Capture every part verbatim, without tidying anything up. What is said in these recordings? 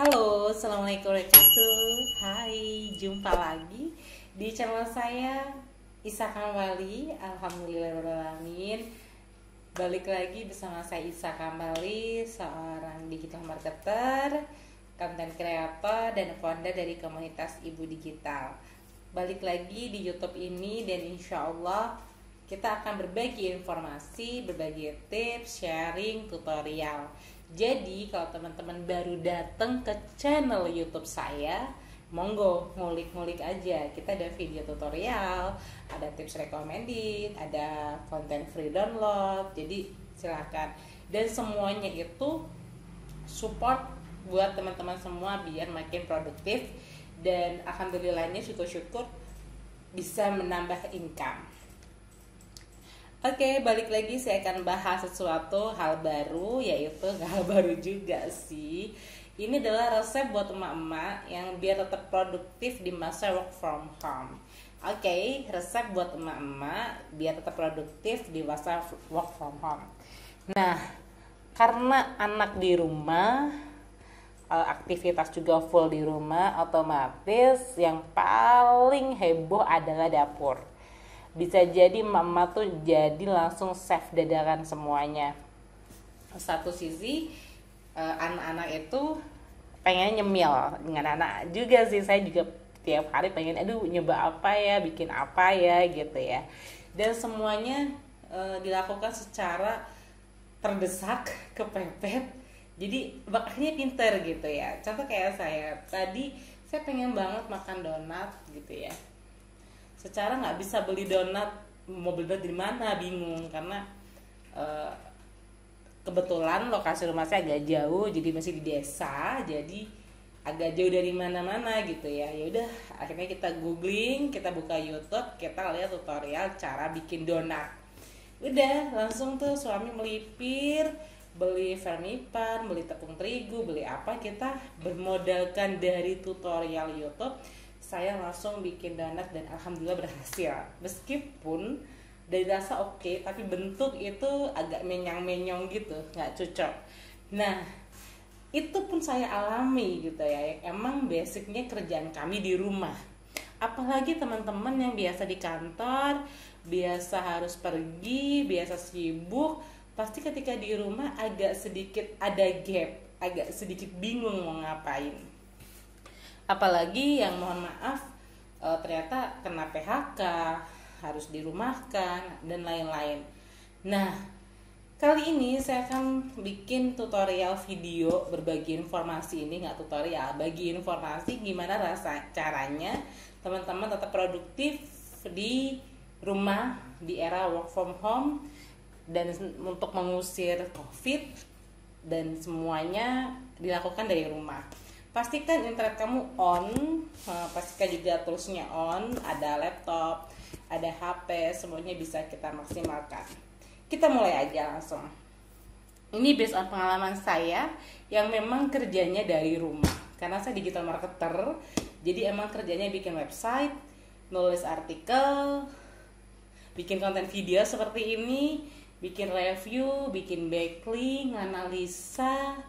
Halo, assalamualaikum warahmatullahi wabarakatuh. Hai, jumpa lagi di channel saya Isa Kambali. Alhamdulillahirrahmanirrahim. Balik lagi bersama saya Isa Kambali, seorang digital marketer, content creator, dan founder dari komunitas Ibu Digital. Balik lagi di YouTube ini, dan insya Allah kita akan berbagi informasi, berbagi tips, sharing, tutorial. Jadi kalau teman-teman baru datang ke channel YouTube saya, monggo ngulik-ngulik aja. Kita ada video tutorial, ada tips recommended, ada konten free download. Jadi silahkan. Dan semuanya itu support buat teman-teman semua biar makin produktif. Dan alhamdulillahnya syukur-syukur bisa menambah income. Oke, balik lagi saya akan bahas sesuatu hal baru, yaitu gak hal baru juga sih. Ini adalah resep buat emak-emak yang biar tetap produktif di masa work from home. Oke, resep buat emak-emak biar tetap produktif di masa work from home. Nah, karena anak di rumah, aktivitas juga full di rumah, otomatis yang paling heboh adalah dapur. Bisa jadi mama tuh jadi langsung save dadakan semuanya. Satu sisi anak-anak itu pengen nyemil dengan anak juga sih. Saya juga tiap hari pengen aduh nyoba apa ya, bikin apa ya gitu ya. Dan semuanya e, dilakukan secara terdesak, kepepet. Jadi bakatnya pinter gitu ya. Contoh kayak saya tadi, saya pengen banget makan donat gitu ya. Secara nggak bisa beli donat, mau beli donat di mana bingung karena e, kebetulan lokasi rumah saya agak jauh, jadi masih di desa, jadi agak jauh dari mana-mana gitu ya. Ya udah, akhirnya kita googling, kita buka YouTube, kita lihat tutorial cara bikin donat. Udah langsung tuh suami melipir, beli vermipan, beli tepung terigu, beli apa, kita bermodalkan dari tutorial YouTube. Saya langsung bikin donat dan alhamdulillah berhasil. Meskipun dari rasa oke, okay, tapi bentuk itu agak menyang-menyong gitu, nggak cocok. Nah, itu pun saya alami gitu ya. Emang basicnya kerjaan kami di rumah. Apalagi teman-teman yang biasa di kantor, biasa harus pergi, biasa sibuk, pasti ketika di rumah agak sedikit ada gap, agak sedikit bingung mau ngapain. Apalagi yang mohon maaf e, ternyata kena P H K, harus dirumahkan dan lain-lain. Nah, kali ini saya akan bikin tutorial video berbagi informasi. Ini nggak tutorial, bagi informasi gimana rasa caranya teman-teman tetap produktif di rumah di era work from home dan untuk mengusir COVID dan semuanya dilakukan dari rumah. Pastikan internet kamu on, pastikan juga toolsnya on, ada laptop, ada H P, semuanya bisa kita maksimalkan. Kita mulai aja langsung. Ini based on pengalaman saya yang memang kerjanya dari rumah. Karena saya digital marketer, jadi emang kerjanya bikin website, nulis artikel, bikin konten video seperti ini, bikin review, bikin backlink, analisa,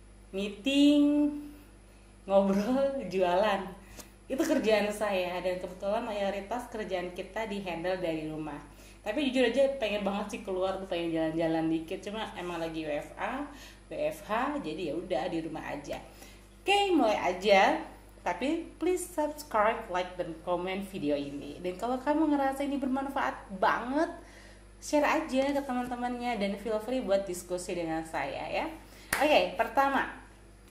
meeting, ngobrol, jualan. Itu kerjaan saya dan kebetulan mayoritas kerjaan kita di handle dari rumah. Tapi jujur aja pengen banget sih keluar tuh, pengen jalan-jalan dikit, cuma emang lagi W F A, W F H, jadi ya udah di rumah aja. Oke, mulai aja. Tapi please subscribe, like, dan komen video ini. Dan kalau kamu ngerasa ini bermanfaat banget, share aja ke teman-temannya dan feel free buat diskusi dengan saya ya. Oke, pertama,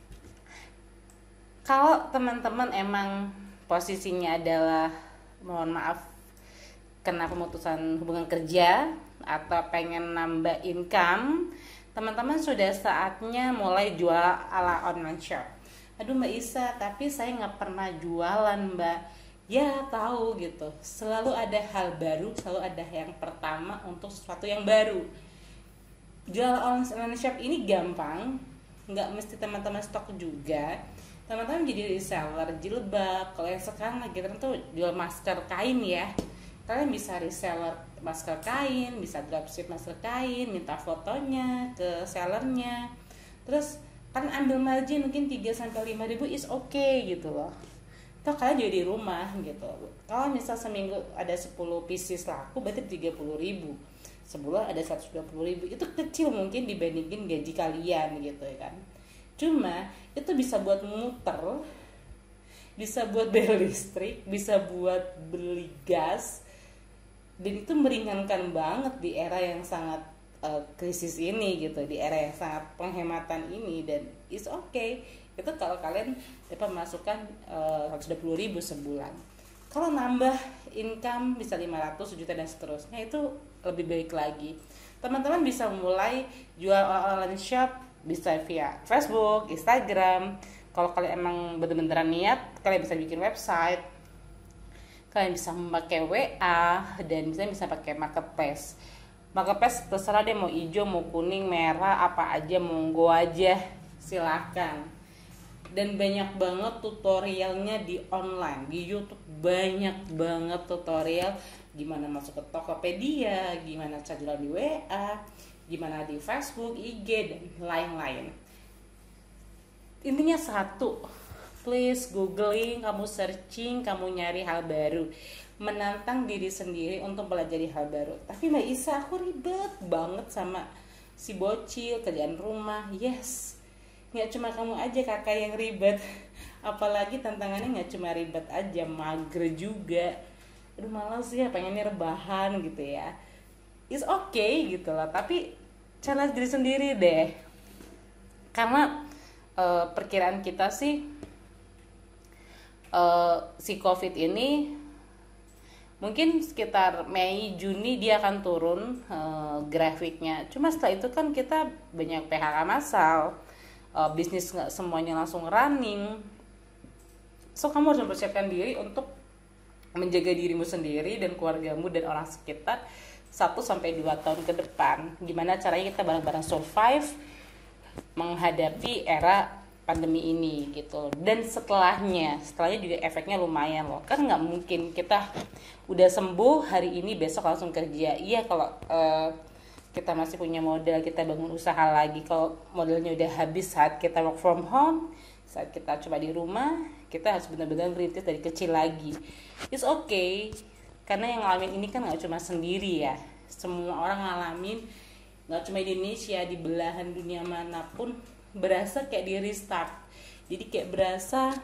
kalau teman-teman emang posisinya adalah mohon maaf kena pemutusan hubungan kerja atau pengen nambah income, teman-teman sudah saatnya mulai jual ala online shop. Aduh Mbak Isa, tapi saya nggak pernah jualan Mbak. Ya tahu gitu, selalu ada hal baru, selalu ada yang pertama untuk sesuatu yang baru. Jual online shop ini gampang, nggak mesti teman-teman stok juga. Teman-teman jadi reseller jilbab. Kalau yang sekarang lagi tren tuh jual masker kain ya, kalian bisa reseller masker kain, bisa dropship masker kain, minta fotonya ke sellernya. Terus kan ambil margin mungkin tiga sampai lima ribu is okay gitu loh. Toh kalian juga di rumah gitu. Kalau misal seminggu ada sepuluh pieces laku berarti tiga puluh ribu, sebulan ada seratus dua puluh ribu, itu kecil mungkin dibandingin gaji kalian gitu ya kan. Cuma itu bisa buat muter, bisa buat bayar listrik, bisa buat beli gas, dan itu meringankan banget di era yang sangat uh, krisis ini gitu, di era yang sangat penghematan ini. Dan it's okay itu kalau kalian dapat masukan uh, seratus dua puluh ribu sebulan. Kalau nambah income bisa lima ratus juta dan seterusnya, itu lebih baik lagi. Teman-teman bisa mulai jual online shop, bisa via Facebook, Instagram. Kalau kalian emang bener-beneran niat, kalian bisa bikin website, kalian bisa memakai W A, dan bisa bisa pakai marketplace. Marketplace terserah deh, mau hijau, mau kuning, merah, apa aja, monggo aja, silakan. Dan banyak banget tutorialnya di online, di YouTube banyak banget tutorial gimana masuk ke Tokopedia, gimana cara jualan di W A, gimana di Facebook, I G, dan lain-lain. Intinya satu, please googling, kamu searching, kamu nyari hal baru, menantang diri sendiri untuk pelajari hal baru. Tapi Mbak Isa, aku ribet banget sama si bocil, kerjaan rumah. Yes, nggak cuma kamu aja kakak yang ribet, apalagi tantangannya nggak cuma ribet aja, mager juga. Aduh malas ya, pengennya rebahan gitu ya. It's okay gitu lah, tapi challenge diri sendiri deh. Karena uh, perkiraan kita sih uh, si COVID ini mungkin sekitar Mei Juni dia akan turun uh, grafiknya. Cuma setelah itu kan kita banyak P H K massal, uh, bisnis nggak semuanya langsung running. So kamu harus mempersiapkan diri untuk menjaga dirimu sendiri dan keluargamu dan orang sekitar satu sampai dua tahun ke depan. Gimana caranya kita bareng-bareng survive menghadapi era pandemi ini gitu. Dan setelahnya, setelahnya juga efeknya lumayan loh. Kan nggak mungkin kita udah sembuh hari ini besok langsung kerja. Iya kalau uh, kita masih punya modal, kita bangun usaha lagi. Kalau modalnya udah habis saat kita work from home, saat kita coba di rumah, kita harus benar-benar merintis dari kecil lagi. It's okay, karena yang ngalamin ini kan nggak cuma sendiri ya. Semua orang ngalamin, nggak cuma di Indonesia, di belahan dunia manapun berasa kayak di restart. Jadi kayak berasa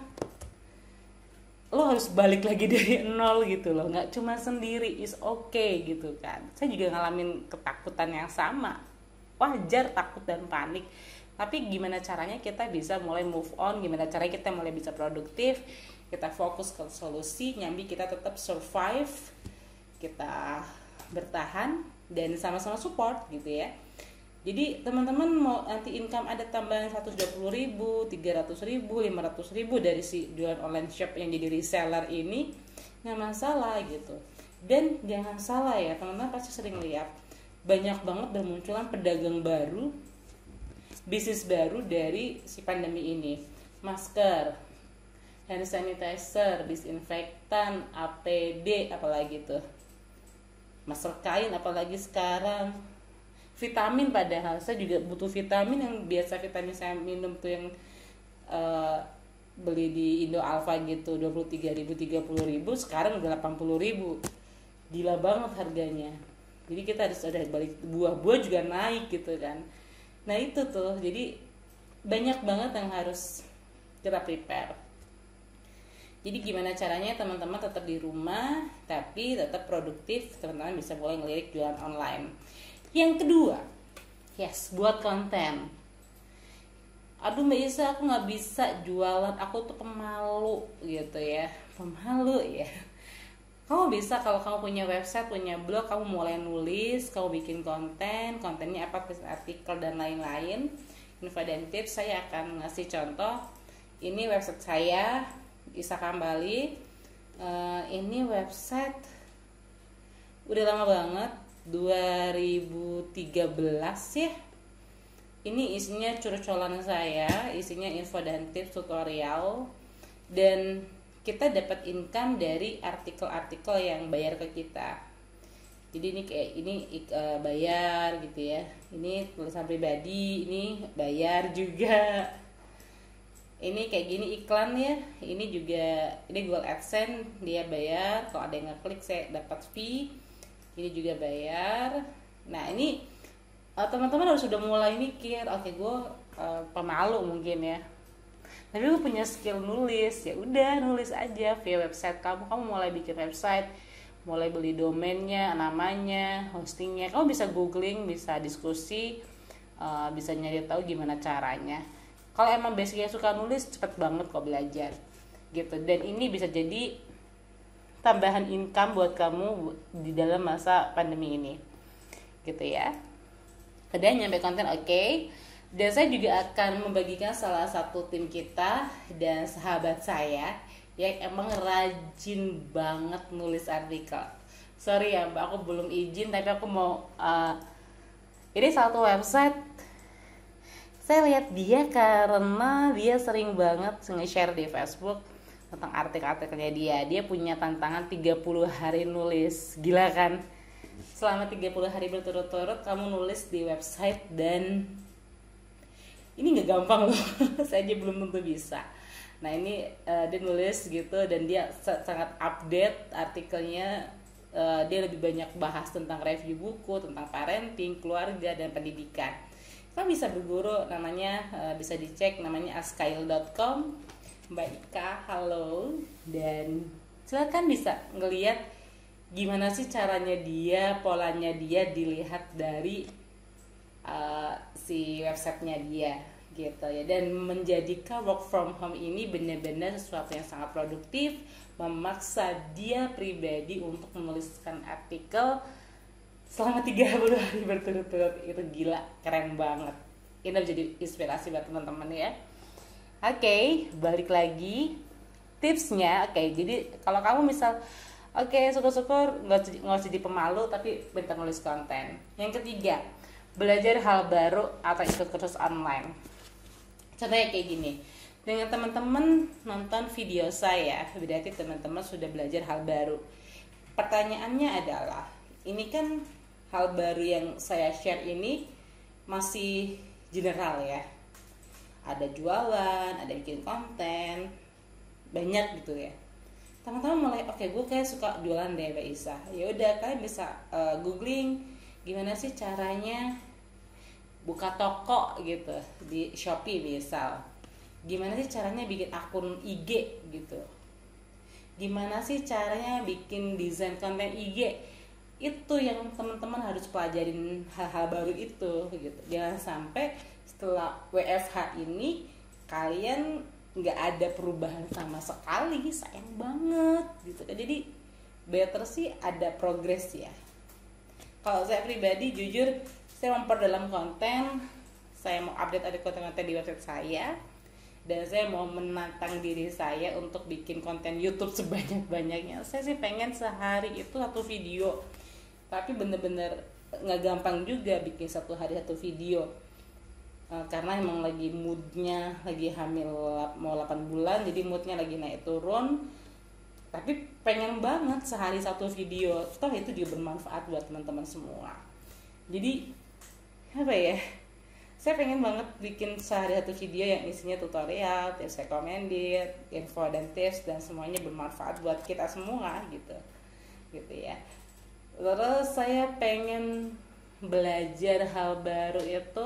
lo harus balik lagi dari nol gitu loh. Nggak cuma sendiri, it's okay gitu kan. Saya juga ngalamin ketakutan yang sama. Wajar takut dan panik. Tapi gimana caranya kita bisa mulai move on, gimana caranya kita mulai bisa produktif, kita fokus ke solusi, nyambi kita tetap survive, kita bertahan, dan sama-sama support gitu ya. Jadi teman-teman mau nanti income ada tambahan seratus dua puluh ribu, tiga ratus ribu, lima ratus ribu dari si jualan online shop yang jadi reseller ini, nggak masalah gitu. Dan jangan salah ya, teman-teman pasti sering lihat banyak banget bermunculan pedagang baru, bisnis baru dari si pandemi ini. Masker, hand sanitizer, disinfektan, A P D, apalagi tuh, masker kain, apalagi sekarang vitamin. Padahal saya juga butuh vitamin, yang biasa vitamin saya minum tuh yang uh, beli di Indo Alfa gitu dua puluh tiga ribu, tiga puluh ribu, sekarang udah delapan puluh ribu. Gila banget harganya. Jadi kita harus ada balik, buah-buah juga naik gitu kan. Nah itu tuh, jadi banyak banget yang harus kita prepare. Jadi gimana caranya teman-teman tetap di rumah tapi tetap produktif, teman-teman bisa mulai ngelirik jualan online. Yang kedua, yes, buat konten. Aduh Mbak Isa, aku gak bisa jualan, aku tuh pemalu gitu ya. Pemalu ya. Kamu bisa kalau kamu punya website, punya blog, kamu mulai nulis, kamu bikin konten, kontennya apa, artikel dan lain-lain. Info dan tips, saya akan ngasih contoh. Ini website saya, Isa Kambali. Uh, ini website udah lama banget, dua ribu tiga belas ya. Ini isinya curcolan saya, isinya info dan tips, tutorial, dan kita dapat income dari artikel-artikel yang bayar ke kita. Jadi ini kayak ini uh, bayar gitu ya. Ini tulisan pribadi, ini bayar juga. Ini kayak gini iklan ya. Ini juga ini Google AdSense, dia bayar. Kalau ada yang ngeklik saya dapat fee. Ini juga bayar. Nah ini uh, teman-teman harus sudah mulai mikir, oke okay, gue uh, pemalu mungkin ya, tapi gue punya skill nulis, ya udah nulis aja via website kamu. Kamu mulai bikin website, mulai beli domainnya, namanya, hostingnya. Kamu bisa googling, bisa diskusi, uh, bisa nyari tahu gimana caranya. Kalau emang basicnya suka nulis, cepet banget kok belajar gitu. Dan ini bisa jadi tambahan income buat kamu di dalam masa pandemi ini gitu ya. Udah nyampe konten oke okay. Dan saya juga akan membagikan salah satu tim kita dan sahabat saya yang emang rajin banget nulis artikel. Sorry ya mbak, aku belum izin, tapi aku mau uh, ini satu website saya lihat dia karena dia sering banget nge-share di Facebook tentang artikel-artikelnya dia. Dia punya tantangan tiga puluh hari nulis. Gila kan? Selama tiga puluh hari berturut-turut kamu nulis di website, dan ini gak gampang loh. Saya aja belum tentu bisa. Nah ini uh, dia nulis gitu, dan dia sangat update artikelnya. Uh, dia lebih banyak bahas tentang review buku, tentang parenting, keluarga, dan pendidikan. Kamu bisa berguru, namanya uh, bisa dicek, namanya askail dot com. Mbak Ika, halo. Dan silakan bisa ngelihat gimana sih caranya dia, polanya dia dilihat dari uh, si websitenya dia gitu ya. Dan menjadikan work from home ini benar-benar sesuatu yang sangat produktif, memaksa dia pribadi untuk menuliskan artikel selama tiga puluh hari berturut-turut. Itu gila, keren banget. Ini menjadi inspirasi buat teman-teman ya. Oke, okay, balik lagi tipsnya. Oke, okay, jadi kalau kamu misal oke okay, syukur-syukur nggak nggak jadi pemalu tapi pintar nulis konten. Yang ketiga, belajar hal baru atau ikut kursus online. Contohnya kayak gini, dengan teman-teman nonton video saya, berarti teman-teman sudah belajar hal baru. Pertanyaannya adalah, ini kan hal baru yang saya share ini masih general ya. Ada jualan, ada bikin konten, banyak gitu ya. Teman-teman mulai, oke okay, gue kayak suka jualan deh Mbak Isa. Ya udah, kalian bisa uh, googling gimana sih caranya buka toko gitu di Shopee misal. Gimana sih caranya bikin akun I G gitu. Gimana sih caranya bikin desain konten I G. Itu yang teman-teman harus pelajarin, hal-hal baru itu gitu. Jangan sampai setelah W F H ini kalian nggak ada perubahan sama sekali, sayang banget gitu. Jadi better sih ada progres ya. Kalau saya pribadi jujur, saya memperdalam konten, saya mau update ada konten-konten di website saya, dan saya mau menantang diri saya untuk bikin konten YouTube sebanyak-banyaknya. Saya sih pengen sehari itu satu video, tapi bener-bener nggak gampang juga bikin satu hari satu video. Karena emang lagi moodnya lagi hamil mau delapan bulan, jadi moodnya lagi naik turun. Tapi pengen banget sehari satu video, toh itu juga bermanfaat buat teman-teman semua. Jadi apa ya, saya pengen banget bikin sehari satu video yang isinya tutorial, tips recommended, info dan tips, dan semuanya bermanfaat buat kita semua gitu gitu ya. Terus saya pengen belajar hal baru itu,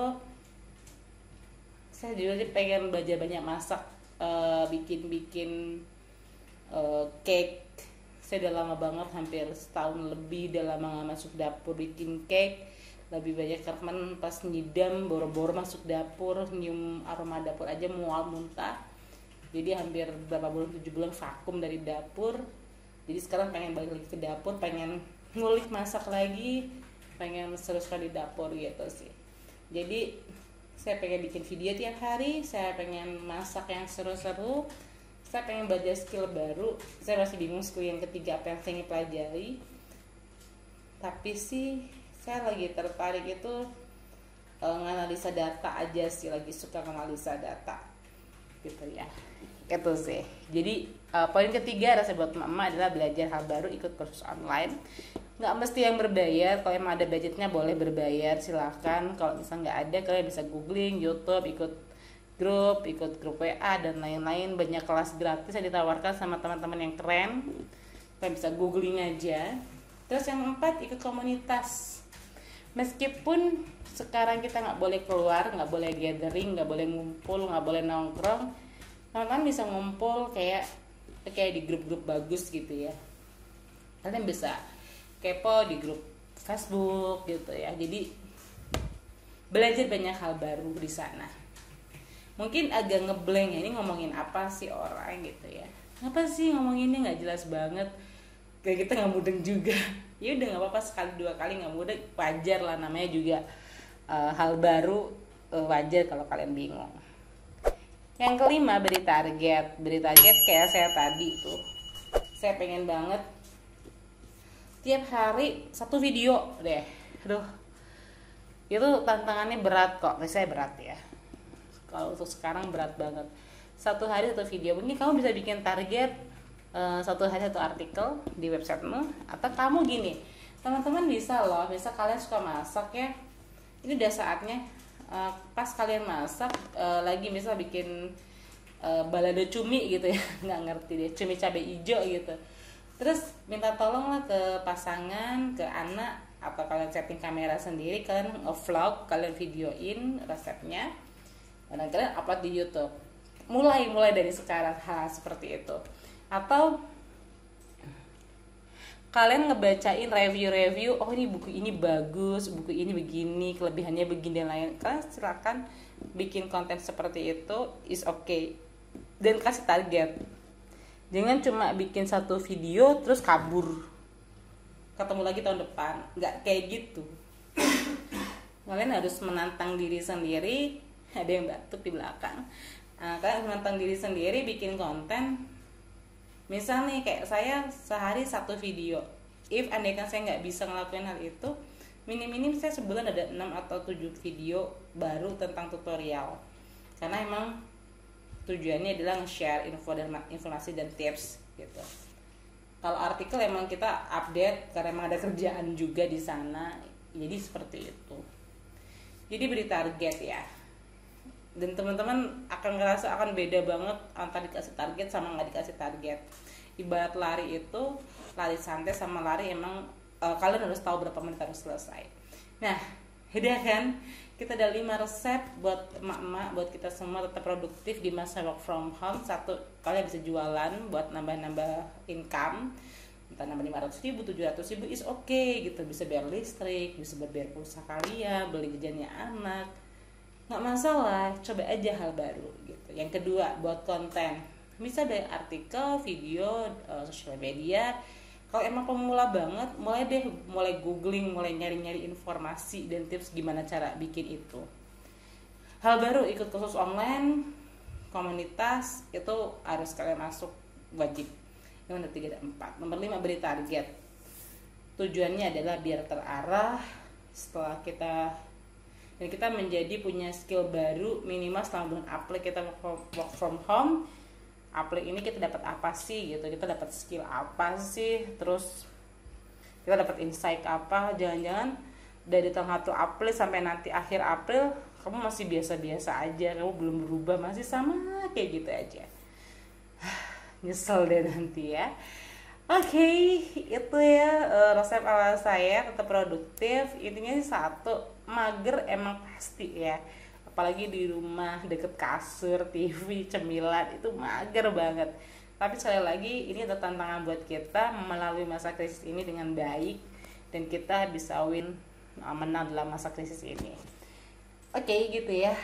saya juga sih pengen belajar banyak masak, uh, bikin-bikin uh, cake. Saya udah lama banget, hampir setahun lebih udah lama gak masuk dapur bikin cake. Lebih banyak teman pas ngidam, boro-boro masuk dapur, nyium aroma dapur aja mual muntah. Jadi hampir berapa bulan, tujuh bulan vakum dari dapur. Jadi sekarang pengen balik lagi ke dapur, pengen ngulik masak lagi, pengen seru-seru di dapur gitu sih. Jadi saya pengen bikin video tiap hari, saya pengen masak yang seru-seru, saya pengen belajar skill baru. Saya masih bingung skill yang ketiga apa yang saya ingin pelajari. Tapi sih saya lagi tertarik itu e, nganalisa data aja sih, lagi suka nganalisa data gitu ya. Itu sih. Jadi e, poin ketiga rasa buat mama adalah belajar hal baru, ikut kursus online. nggak mesti yang berbayar. Kalau emang ada budgetnya boleh berbayar, silahkan. Kalau misalnya nggak ada, kalian bisa googling YouTube, ikut grup, ikut grup W A dan lain-lain. Banyak kelas gratis yang ditawarkan sama teman-teman yang keren, kalian bisa googling aja. Terus yang keempat, ikut komunitas. Meskipun sekarang kita nggak boleh keluar, nggak boleh gathering, nggak boleh ngumpul, nggak boleh nongkrong, teman-teman bisa ngumpul kayak kayak di grup-grup bagus gitu ya. Kalian bisa kepo di grup Facebook gitu ya. Jadi belajar banyak hal baru di sana. Mungkin agak ngeblank ya, ini ngomongin apa sih orang gitu ya. Apa sih ngomonginnya nggak jelas banget. Kayak kita nggak mudeng juga. Ya udah nggak apa-apa, sekali dua kali nggak mudeng, wajar lah, namanya juga uh, hal baru, uh, wajar kalau kalian bingung. Yang kelima, beri target. Beri target kayak saya tadi tuh. Saya pengen banget tiap hari satu video deh. Aduh, itu tantangannya berat kok. Saya berat ya. Kalau untuk sekarang berat banget. Satu hari satu video. Mungkin kamu bisa bikin target uh, satu hari satu artikel di websitemu. Atau kamu gini, teman-teman bisa loh. Bisa kalian suka masak ya. Ini udah saatnya. Uh, pas kalian masak uh, lagi misal bikin uh, balado cumi gitu ya, nggak ngerti deh, cumi cabai hijau gitu, terus minta tolong lah ke pasangan, ke anak, atau kalian setting kamera sendiri, kalian nge-vlog, kalian videoin resepnya dan kalian upload di YouTube. Mulai mulai dari sekarang hal seperti itu. Atau kalian ngebacain review-review, oh ini buku ini bagus, buku ini begini, kelebihannya begini dan lain. Kalian silakan bikin konten seperti itu, is okay. Dan kasih target. Jangan cuma bikin satu video terus kabur. Ketemu lagi tahun depan, nggak kayak gitu. Kalian harus menantang diri sendiri. Ada yang batuk di belakang. Nah, kalian harus menantang diri sendiri, bikin konten. Misal nih kayak saya sehari satu video. If andaikan saya nggak bisa ngelakuin hal itu, minim-minim saya sebulan ada enam atau tujuh video baru tentang tutorial. Karena emang tujuannya adalah nge-share info dan informasi dan tips gitu. Kalau artikel emang kita update karena emang ada kerjaan juga di sana. Jadi seperti itu. Jadi beri target ya. Dan teman-teman akan ngerasa akan beda banget antara dikasih target sama nggak dikasih target. Ibarat lari itu, lari santai sama lari emang uh, kalian harus tahu berapa menit harus selesai. Nah, udah kan, kita ada lima resep buat emak-emak, buat kita semua tetap produktif di masa work from home. Satu, kalian bisa jualan buat nambah-nambah income, entah nambah lima ratus ribu, tujuh ratus ribu is okay gitu, bisa bayar listrik, bisa bayar pulsa kalian, beli jajannya anak, nggak masalah, coba aja hal baru gitu. Yang kedua, buat konten, bisa dari artikel, video, uh, sosial media. Kalau emang pemula banget, mulai deh mulai googling, mulai nyari-nyari informasi dan tips gimana cara bikin itu. Hal baru, ikut kursus online, komunitas, itu harus kalian masuk, wajib. Yang nomor tiga dan empat. Nomor lima, beri target. Tujuannya adalah biar terarah. Setelah kita dan kita menjadi punya skill baru, minimal setelah bulan April kita work from home, April ini kita dapat apa sih gitu, kita dapat skill apa sih, terus kita dapat insight apa. Jangan-jangan dari tanggal satu April sampai nanti akhir April kamu masih biasa-biasa aja, kamu belum berubah, masih sama kayak gitu aja. Nyesel deh nanti ya. Oke, okay, itu ya uh, resep ala saya tetap produktif. Intinya sih satu, mager emang pasti ya. Apalagi di rumah deket kasur, T V, cemilan, itu mager banget. Tapi sekali lagi ini ada tantangan buat kita melalui masa krisis ini dengan baik, dan kita bisa win, menang dalam masa krisis ini. Oke, okay, gitu ya.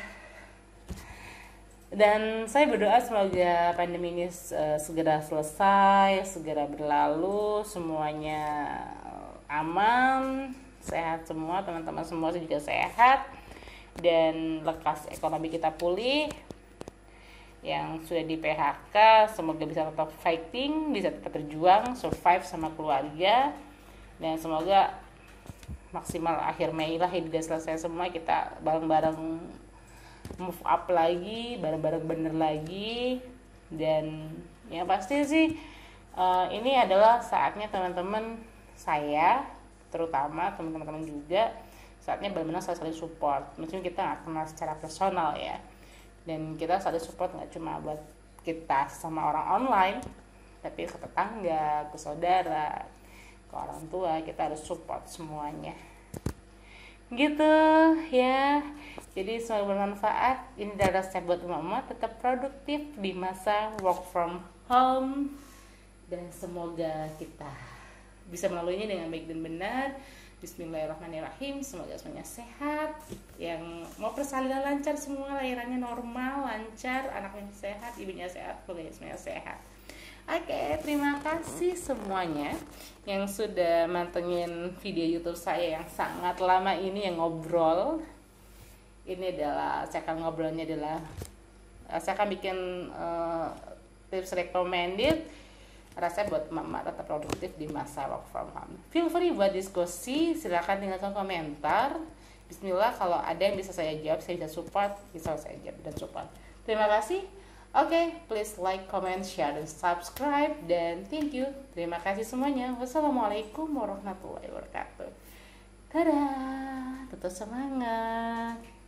Dan saya berdoa semoga pandemi ini uh, segera selesai, segera berlalu, semuanya aman, sehat semua, teman-teman semua juga sehat, dan lekas ekonomi kita pulih. Yang sudah di P H K semoga bisa tetap fighting, bisa tetap berjuang, survive sama keluarga, dan semoga maksimal akhir Mei lah ini udah selesai semua, kita bareng-bareng move up lagi, bareng-bareng bener lagi. Dan yang pasti sih uh, ini adalah saatnya teman-teman saya terutama teman-teman juga saatnya benar-benar saling support. Mungkin kita nggak kenal secara personal ya, dan kita saling support nggak cuma buat kita sama orang online, tapi ke tetangga, ke saudara, ke orang tua, kita harus support semuanya gitu ya. Jadi semoga bermanfaat. Ini adalah resep buat emak-emak tetap produktif di masa work from home, dan semoga kita bisa melaluinya dengan baik dan benar. Bismillahirrahmanirrahim. Semoga semuanya sehat, yang mau persalinan lancar semua, lahirannya normal, lancar, anaknya sehat, ibunya sehat, keluarganya semuanya sehat. Oke, terima kasih semuanya yang sudah mantengin video YouTube saya yang sangat lama ini, yang ngobrol. Ini adalah, saya akan ngobrolnya adalah, saya akan bikin uh, tips recommended rasa buat mama tetap produktif di masa work from home. Feel free buat diskusi, silahkan tinggalkan komentar. Bismillah, kalau ada yang bisa saya jawab, saya bisa support, bisa saya jawab dan support. Terima kasih. Oke, okay, please like, comment, share, dan subscribe. Dan thank you. Terima kasih semuanya. Wassalamualaikum warahmatullahi wabarakatuh. Dadah, tetap semangat.